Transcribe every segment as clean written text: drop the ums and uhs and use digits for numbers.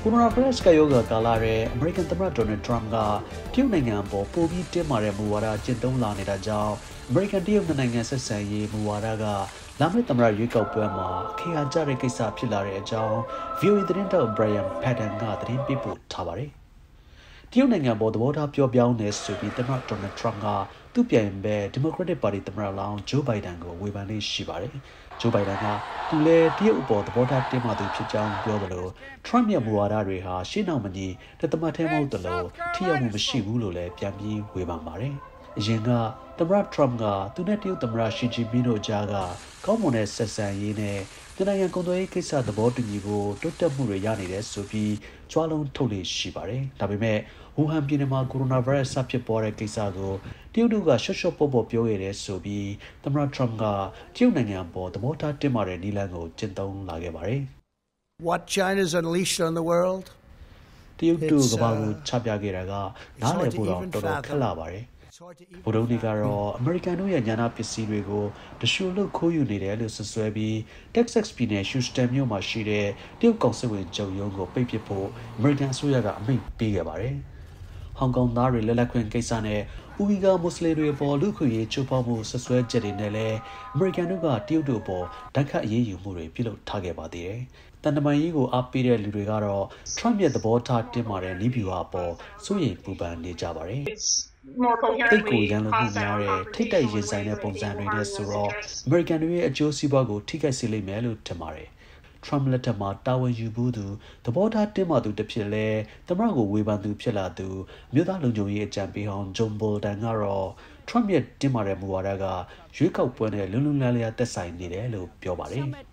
Coronavirus ကရောဂါကာလရဲ American သမ္မတ Donald Trump ကတရုတ်နိုင်ငံပေါ်ပိုပြီးတင်းမာတဲ့မူဝါဒကျင့်သုံးလာနေတာကြောင့် American တရုတ်နိုင်ငံဆက်ဆံရေးမူဝါဒကလာမယ့်သမ္မတရွေးကောက်ပွဲမှာအခရာကျတဲ့ကိစ္စဖြစ်လာတဲ့အကြောင်း VOA သတင်းတောက် Brian Padden ကသတင်းပေးပို့ထားပါတယ်။တရုတ်နိုင်ငံပေါ်သဘောထားပြောပြောင်းနေဆိုပြီးသမ္မတ Donald Trump ကသူ့ပြိုင်ဘက် Democratic Party သမ္မတလောင်း Joe Biden ကိုဝေဖန်လေးရှိပါတယ်။ Joe Biden ကသူလည်းတရုတ်အပေါ်သဘောထားတင်းမာသူဖြစ်ကြောင်းပြောသလို Trump ရဲ့မူဝါဒတွေဟာရှေ့နောက်မညီတသမတ်ထဲမဟုတ်သလိုထိရောက်မှုမရှိဘူးလို့လည်းပြန်ပြီးဝေဖန်ပါတယ်။အရင်ကသမ္မတ Trump ကသူနဲ့တရုတ်သမ္မတ Xi Jinping တို့ကြားကကောင်းမွန်တဲ့ဆက်ဆံရေးနဲ့နိုင်ငံကုန်သွယ်ရေးကိစ္စသဘောတူညီဖို့တိုးတက်မှုတွေရနေတယ်ဆိုပြီးကြွားလုံးထုတ်လေရှိပါတယ်။ဒါပေမဲ့ဝူဟန်ပြည်နယ်မှာကိုရိုနာဗိုင်းရပ်စ်စဖြစ်ပေါ်တဲ့ကိစ္စကိုတရုတ်တို့ကရှော့ရှော့ပေါ့ပေါ့ပြောခဲ့တယ်ဆိုပြီးသမ္မတ Trump ကတရုတ်နိုင်ငံပေါ်သဘောထားတင်းမာတဲ့နည်းလမ်းကိုကျင့်သုံးလာခဲ့ပါတယ်။ What China's unleashed on the world တရုတ်တို့ကဘာကိုချပြခဲ့တာကနားလည်ဖို့တော့တော်တော်ခက်လာပါတယ်။ဗိုလ်ချုပ်တွေကတော့အမေရိကန်တို့ရဲ့ညာနာပစ္စည်းတွေကိုတရှူလို့ခိုးယူနေတယ်လို့ဆွဆွဲပြီး Texas ပြည်နယ် Houston မြို့မှာရှိတဲ့တရုတ်ကောင်စစ်ဝင်ချုပ်ရုံးကိုပိတ်ပစ်ဖို့အမေရိကန်အစိုးရကအမိန့်ပေးခဲ့ပါတယ်။ဟောင်ကောင်သားတွေလက်လက်ခွင့်ကိစ္စနဲ့ဥပီဂါမွတ်စလင်တွေအပေါ်လူခွင့်ရေးချိုးဖောက်မှုဆွဆွဲချက်တွေနဲ့လည်းအမေရိကန်တို့ကတရုတ်တို့အပေါ်ဓာတ်ခတ်အရေးယူမှုတွေပြုလုပ်ထားခဲ့ပါသေးတယ်။တန်တမာရေးကိုအားပေးတဲ့လူတွေကတော့ Trump ရဲ့သဘောထားတင်းမာတဲ့နည်းဗျူဟာအပေါ်စိုးရိမ်ပူပန်နေကြပါတယ်။တိတ်ကိုရန်လိုမှုများတဲ့ထိတ်တိုက်ရင်ဆိုင်တဲ့ပုံစံတွေနဲ့ဆိုတော့အမေရိကန်တွေရဲ့အကျိုးစီးပွားကိုထိခိုက်စေလိမ့်မယ်လို့ထင်ပါတယ်။ Trump လက်ထက်မှာတာဝန်ယူဘူးသူသဘောထားတင်းမာသူတစ်ဖြစ်လဲသမ္မတကိုဝေဖန်သူဖြစ်လာသူမြို့သားလုံခြုံရေးအကြံပေးဟောင်း John Bolton ကတော့ Trump ရဲ့တင်းမာတဲ့မူဝါဒကရွေးကောက်ပွဲနဲ့လွန်းလွန်းလန်းလန်းသက်ဆိုင်နေတယ်လို့ပြောပါတယ်။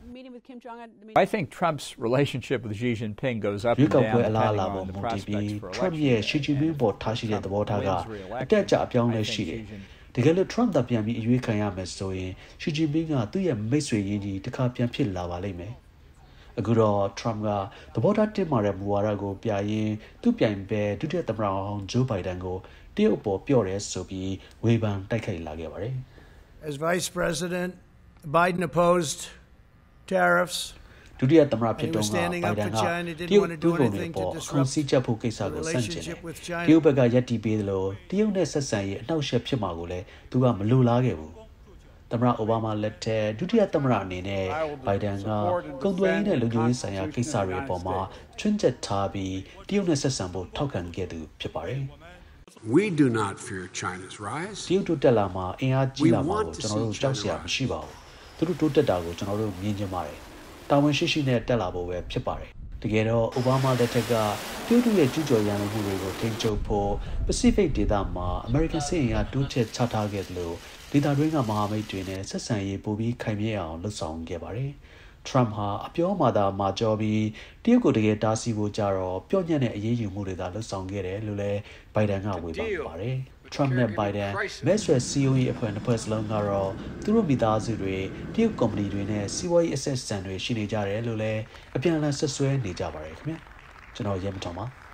I think Trump's relationship with Xi Jinping goes up and down ရွေးကောက်ပွဲအလားအလာပေါ်မူတည်ပြီး Trump ရဲ့ Xi Jinping ပေါ်ထားရှိတဲ့သဘောထားကအတက်အကျအပြောင်းလဲရှိတယ်။တကယ်လို့ Trump သာပြန်ပြီးအရွေးခံရမယ်ဆိုရင် Xi Jinping ကသူ့ရဲ့မိတ်ဆွေရင်းကြီးတစ်ခါပြန်ဖြစ်လာပါလိမ့်မယ်။အခုတော့ Trump ကသဘောထားတင်းမာတဲ့မူဝါဒကိုပြရင်းသူ့ပြိုင်ဘက်ဒုတိယသမ္မတဟောင်း Joe Biden ကိုတရုတ်ပေါ်ပြော့တယ်ဆိုပြီးဝေဖန်တိုက်ခိုက်လာခဲ့ပါတယ်။ As Vice President, Biden opposed tariffs ဒုတိယသမ္မတဖြစ်တော့က Biden ကတရုတ်တူကုန်တွေပေါ်အခွန်စည်းကြပ်ဖို့ကိစ္စကိုဆန့်ကျင်တယ်။တရုတ်ဘက်ကရပ်တည်ပေးသလိုတရုတ်နဲ့ဆက်ဆံရေးအနှောက်အယှက်ဖြစ်မှာကိုလည်းသူကမလိုလားခဲ့ဘူး။သမ္မတအိုဘားမားလက်ထက်ဒုတိယသမ္မတအနေနဲ့ Biden ကကုန်သွယ်ရေးနဲ့လုံခြုံရေးဆိုင်ရာကိစ္စတွေအပေါ်မှာချွင်းချက်ထားပြီးတရုတ်နဲ့ဆက်ဆံဖို့ထောက်ခံခဲ့သူဖြစ်ပါတယ်။ We do not fear China's rise. တရုတ်တို့တက်လာမှာအင်အားကြီးလာမှာကိုကျွန်တော်တို့ကြောက်စရာမရှိပါဘူး။သူတို့တိုးတက်တာကိုကျွန်တော်တို့မြင်ချင်ပါတယ်။တာဝန်ရှိရှိနဲ့တက်လာဖို့ပဲဖြစ်ပါတယ်။တကယ်တော့အိုဘားမားလက်ထက်ကတရုတ်ရဲ့ကျူးကျော်ရန်လိုမှုတွေကိုထိန်းချုပ်ဖို့ Pacific ဒေသမှာအမေရိကန်စစ်အင်အားတိုးချဲ့ချထားခဲ့သလိုဒေသတွင်းကမဟာမိတ်တွေနဲ့ဆက်ဆံရေးပိုပြီးခိုင်မြဲအောင်လှုပ်ဆောင်ခဲ့ပါတယ်။ Trump ဟာအပြောမှာသာမာကြောပြီးတရုတ်ကိုတကယ်တားဆီးဖို့ကြတော့ပြော့ညံ့တဲ့အရေးယူမှုတွေသာလှုပ်ဆောင်ခဲ့တယ်လို့လည်း Biden ကဝေဖန်ပါတယ်။ Trump နဲ့ Biden မဲဆွယ်စည်းရုံးရေးအဖွဲ့နှစ်ဖွဲ့စလုံးကတော့သူတို့မိသားစုတွေတရုတ်ကုမ္ပဏီတွေနဲ့စီးပွားရေးအဆက်အဆံတွေရှိနေကြတယ်လို့လည်းအပြန်အလှန်ဆက်ဆွဲနေကြပါတယ်ခင်ဗျာကျွန်တော်ရဲမတော်ပါ